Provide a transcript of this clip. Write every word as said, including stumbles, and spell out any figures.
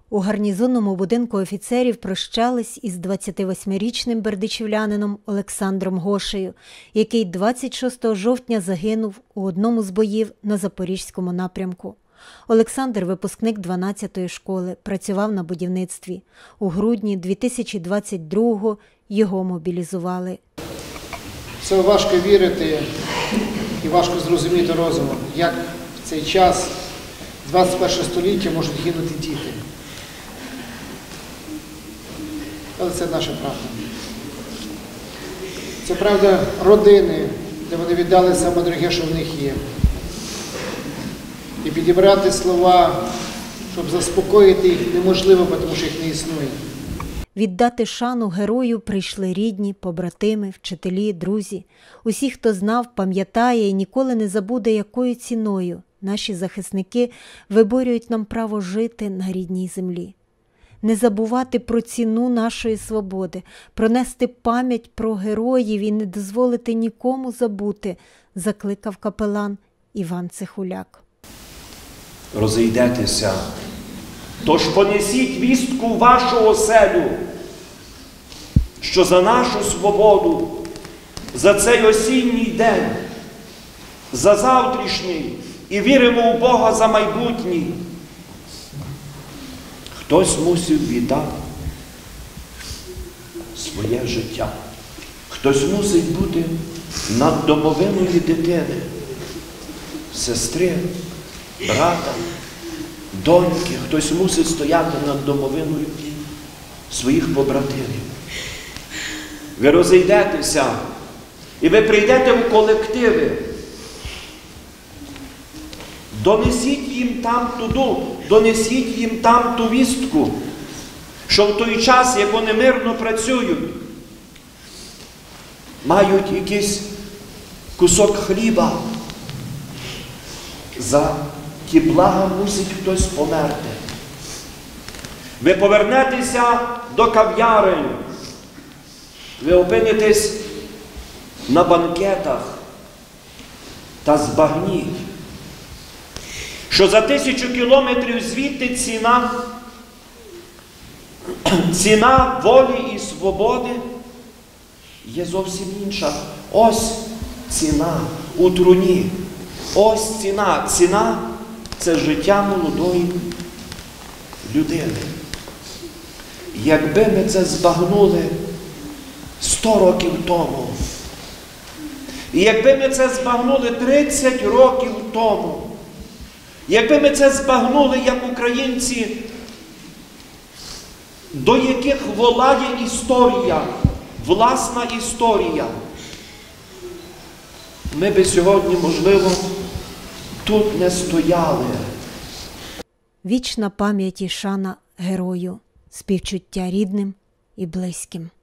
У гарнізонному будинку офіцерів прощались із двадцятивосьмирічним бердичівлянином Олександром Гошею, який двадцять шостого жовтня загинув у одному з боїв на Запорізькому напрямку. Олександр – випускник дванадцятої школи, працював на будівництві. У грудні дві тисячі двадцять другого його мобілізували. Це важко вірити і важко зрозуміти розумом, як в цей час, двадцять першого століття, можуть гинути діти. Але це наша правда. Це правда родини, де вони віддали саме дороге, що в них є. І підібрати слова, щоб заспокоїти їх, неможливо, тому що їх не існує. Віддати шану герою прийшли рідні, побратими, вчителі, друзі. Усі, хто знав, пам'ятає і ніколи не забуде, якою ціною наші захисники виборюють нам право жити на рідній землі. Не забувати про ціну нашої свободи, пронести пам'ять про героїв і не дозволити нікому забути, закликав капелан Іван Цихуляк. Розійдетеся, тож понесіть вістку в вашу оселю, що за нашу свободу, за цей осінній день, за завтрашній і віримо у Бога за майбутній. Хтось мусив віддати своє життя. Хтось мусить бути над домовиною дитини, сестри, брата, доньки. Хтось мусить стояти над домовиною своїх побратимів. Ви розійдетеся і ви прийдете в колективи. Донесіть їм там туди, донесіть їм там ту вістку, що в той час, як вони мирно працюють, мають якийсь кусок хліба. За ті блага мусить хтось померти. Ви повернетеся до кав'ярень, ви опинитесь на банкетах та збагніть, що за тисячу кілометрів звідти ціна, ціна волі і свободи є зовсім інша. Ось ціна у труні. Ось ціна. Ціна – це життя молодої людини. Якби ми це збагнули сто років тому, і якби ми це збагнули тридцять років тому, якби ми це збагнули, як українці, до яких волає історія, власна історія, ми би сьогодні, можливо, тут не стояли. Вічна пам'ять і шана герою, співчуття рідним і близьким.